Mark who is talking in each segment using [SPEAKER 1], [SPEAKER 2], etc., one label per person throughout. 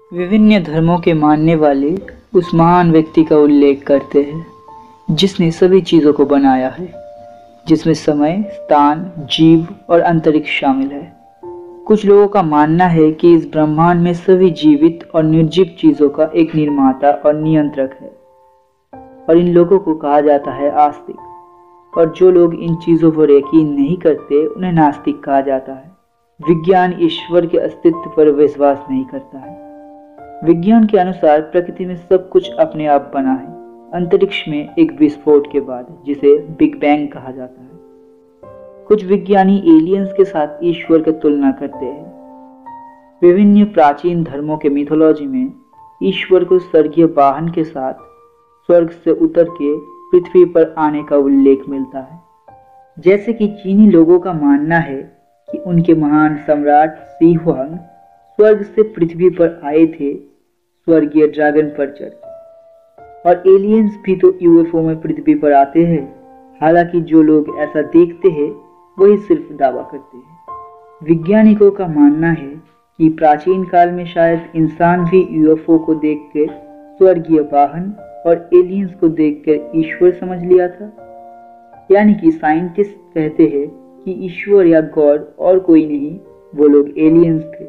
[SPEAKER 1] विभिन्न धर्मों के मानने वाले उस महान व्यक्ति का उल्लेख करते हैं जिसने सभी चीज़ों को बनाया है, जिसमें समय, स्थान, जीव और अंतरिक्ष शामिल है। कुछ लोगों का मानना है कि इस ब्रह्मांड में सभी जीवित और निर्जीव चीज़ों का एक निर्माता और नियंत्रक है, और इन लोगों को कहा जाता है आस्तिक। और जो लोग इन चीज़ों पर यकीन नहीं करते उन्हें नास्तिक कहा जाता है। विज्ञान ईश्वर के अस्तित्व पर विश्वास नहीं करता है। विज्ञान के अनुसार प्रकृति में सब कुछ अपने आप बना है, अंतरिक्ष में एक विस्फोट के बाद, जिसे बिग बैंग कहा जाता है। कुछ विज्ञानी एलियंस के साथ ईश्वर की तुलना करते हैं। विभिन्न प्राचीन धर्मों के मिथोलॉजी में ईश्वर को स्वर्गीय वाहन के साथ स्वर्ग से उतर के पृथ्वी पर आने का उल्लेख मिलता है। जैसे कि चीनी लोगों का मानना है कि उनके महान सम्राट शी हुआंग स्वर्ग से पृथ्वी पर आए थे स्वर्गीय ड्रैगन पर चढ़। और एलियंस भी तो यूएफओ में पृथ्वी पर आते हैं। हालांकि जो लोग ऐसा देखते हैं वही सिर्फ दावा करते हैं। वैज्ञानिकों का मानना है कि प्राचीन काल में शायद इंसान भी यूएफओ को देखकर स्वर्गीय वाहन और एलियंस को देखकर ईश्वर समझ लिया था। यानी कि साइंटिस्ट कहते हैं कि ईश्वर या गॉड और कोई नहीं, वो लोग एलियंस थे।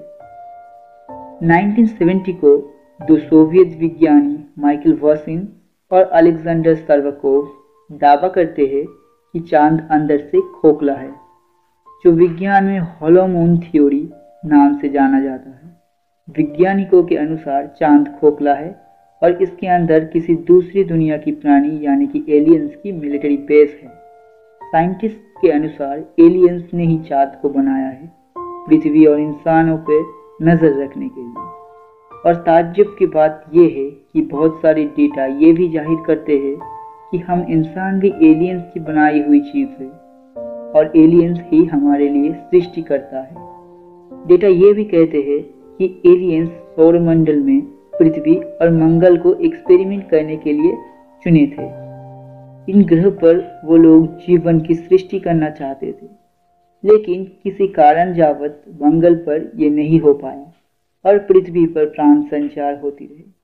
[SPEAKER 1] 1970 को दो सोवियत विज्ञानी माइकल वॉसिन और अलेक्जेंडर सर्वकोव दावा करते हैं कि चांद अंदर से खोखला है, जो विज्ञान में हॉलो मून थ्योरी नाम से जाना जाता है। वैज्ञानिकों के अनुसार चांद खोखला है और इसके अंदर किसी दूसरी दुनिया की प्राणी यानी कि एलियंस की मिलिट्री बेस है। साइंटिस्ट के अनुसार एलियंस ने ही चांद को बनाया है, पृथ्वी और इंसानों पर नजर रखने के लिए। और ताज्जुब की बात यह है कि बहुत सारे डेटा ये भी जाहिर करते हैं कि हम इंसान भी एलियंस की बनाई हुई चीज़ है और एलियंस ही हमारे लिए सृष्टि करता है। डेटा ये भी कहते हैं कि एलियंस सौरमंडल में पृथ्वी और मंगल को एक्सपेरिमेंट करने के लिए चुने थे। इन ग्रह पर वो लोग जीवन की सृष्टि करना चाहते थे, लेकिन किसी कारण जावत मंगल पर यह नहीं हो पाया और पृथ्वी पर प्राण संचार होती रही।